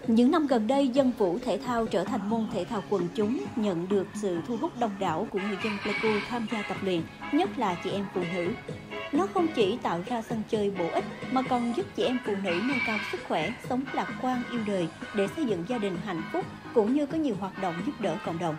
Những năm gần đây, dân vũ thể thao trở thành môn thể thao quần chúng, nhận được sự thu hút đông đảo của người dân Pleiku tham gia tập luyện, nhất là chị em phụ nữ. Nó không chỉ tạo ra sân chơi bổ ích mà còn giúp chị em phụ nữ nâng cao sức khỏe, sống lạc quan, yêu đời để xây dựng gia đình hạnh phúc, cũng như có nhiều hoạt động giúp đỡ cộng đồng.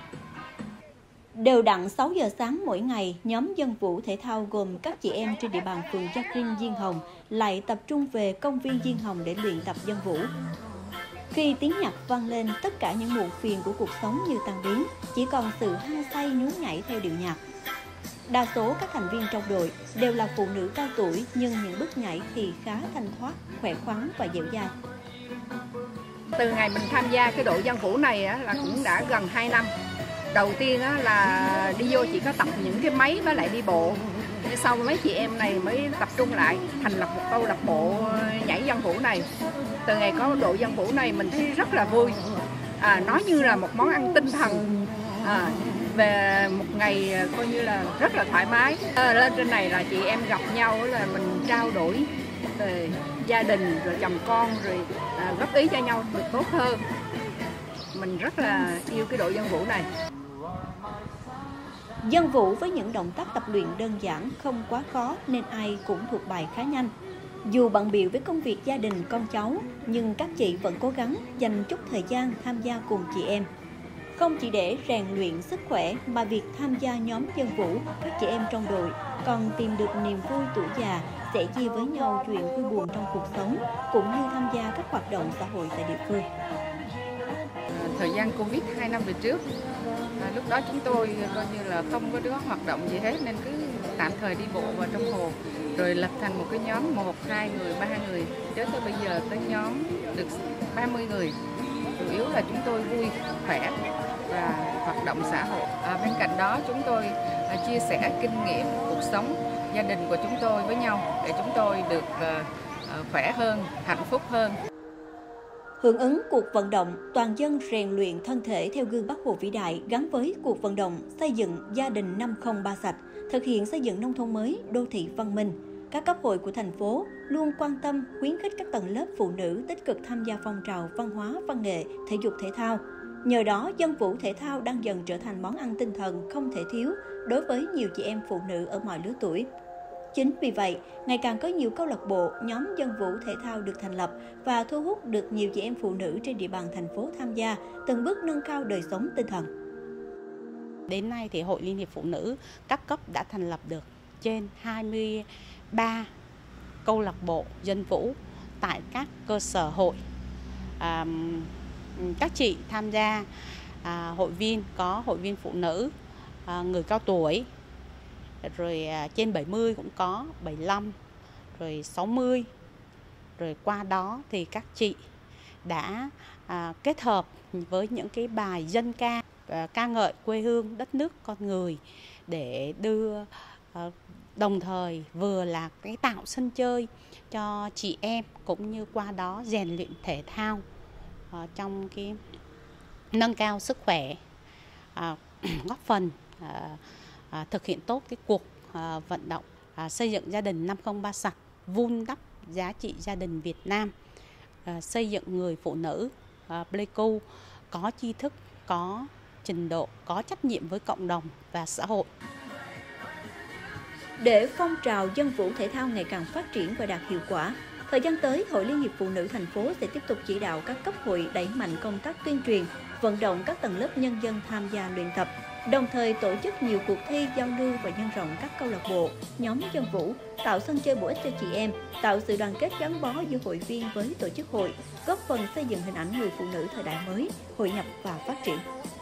Đều đặn 6 giờ sáng mỗi ngày, nhóm dân vũ thể thao gồm các chị em trên địa bàn phường Gia Rin, Diên Hồng lại tập trung về công viên Diên Hồng để luyện tập dân vũ. Khi tiếng nhạc vang lên, tất cả những muộn phiền của cuộc sống như tan biến, chỉ còn sự hăng say nhún nhảy theo điệu nhạc. Đa số các thành viên trong đội đều là phụ nữ cao tuổi, nhưng những bước nhảy thì khá thanh thoát, khỏe khoắn và dẻo dai. Từ ngày mình tham gia cái đội dân vũ này là cũng đã gần 2 năm. Đầu tiên là đi vô chỉ có tập những cái máy với lại đi bộ. Sau mấy chị em này mới tập trung lại thành lập một câu lạc bộ nhảy dân vũ này. Từ ngày có đội dân vũ này mình thấy rất là vui. Nó như là một món ăn tinh thần. Về một ngày coi như là rất là thoải mái. Lên trên này là chị em gặp nhau là mình trao đổi về gia đình rồi chồng con rồi góp ý cho nhau được tốt hơn. Mình rất là yêu cái đội dân vũ này. Dân vũ với những động tác tập luyện đơn giản, không quá khó nên ai cũng thuộc bài khá nhanh. Dù bận bịu với công việc gia đình con cháu, nhưng các chị vẫn cố gắng dành chút thời gian tham gia cùng chị em. Không chỉ để rèn luyện sức khỏe mà việc tham gia nhóm dân vũ, các chị em trong đội còn tìm được niềm vui tuổi già, sẻ chia với nhau chuyện vui buồn trong cuộc sống, cũng như tham gia các hoạt động xã hội tại địa phương. Thời gian Covid 2 năm về trước, lúc đó chúng tôi coi như là không có đứa hoạt động gì hết nên cứ tạm thời đi bộ vào trong hồ, rồi lập thành một cái nhóm 1, 2 người, 3 người, cho tới bây giờ tới nhóm được 30 người. Chủ yếu là chúng tôi vui, khỏe và hoạt động xã hội. Bên cạnh đó chúng tôi chia sẻ kinh nghiệm cuộc sống gia đình của chúng tôi với nhau để chúng tôi được khỏe hơn, hạnh phúc hơn. Hưởng ứng cuộc vận động toàn dân rèn luyện thân thể theo gương Bác Hồ vĩ đại gắn với cuộc vận động xây dựng gia đình 503 sạch, thực hiện xây dựng nông thôn mới, đô thị văn minh, các cấp hội của thành phố luôn quan tâm khuyến khích các tầng lớp phụ nữ tích cực tham gia phong trào văn hóa, văn nghệ, thể dục thể thao. Nhờ đó, dân vũ thể thao đang dần trở thành món ăn tinh thần không thể thiếu đối với nhiều chị em phụ nữ ở mọi lứa tuổi. Chính vì vậy, ngày càng có nhiều câu lạc bộ, nhóm dân vũ thể thao được thành lập và thu hút được nhiều chị em phụ nữ trên địa bàn thành phố tham gia, từng bước nâng cao đời sống tinh thần. Đến nay thì Hội Liên hiệp Phụ nữ các cấp đã thành lập được trên 23 câu lạc bộ dân vũ tại các cơ sở hội. Các chị tham gia hội viên có hội viên phụ nữ, người cao tuổi, rồi trên 70 cũng có, 75, rồi 60. Rồi qua đó thì các chị đã kết hợp với những cái bài dân ca, ca ngợi quê hương, đất nước, con người để đưa đồng thời vừa là cái tạo sân chơi cho chị em cũng như qua đó rèn luyện thể thao trong cái nâng cao sức khỏe, góp phần thực hiện tốt cái cuộc vận động xây dựng gia đình 503 sạch, vun đắp giá trị gia đình Việt Nam, xây dựng người phụ nữ Pleiku có tri thức, có trình độ, có trách nhiệm với cộng đồng và xã hội. Để phong trào dân vũ thể thao ngày càng phát triển và đạt hiệu quả, thời gian tới, Hội Liên hiệp Phụ nữ thành phố sẽ tiếp tục chỉ đạo các cấp hội đẩy mạnh công tác tuyên truyền, vận động các tầng lớp nhân dân tham gia luyện tập, đồng thời tổ chức nhiều cuộc thi giao lưu và nhân rộng các câu lạc bộ, nhóm dân vũ, tạo sân chơi bổ ích cho chị em, tạo sự đoàn kết gắn bó giữa hội viên với tổ chức hội, góp phần xây dựng hình ảnh người phụ nữ thời đại mới, hội nhập và phát triển.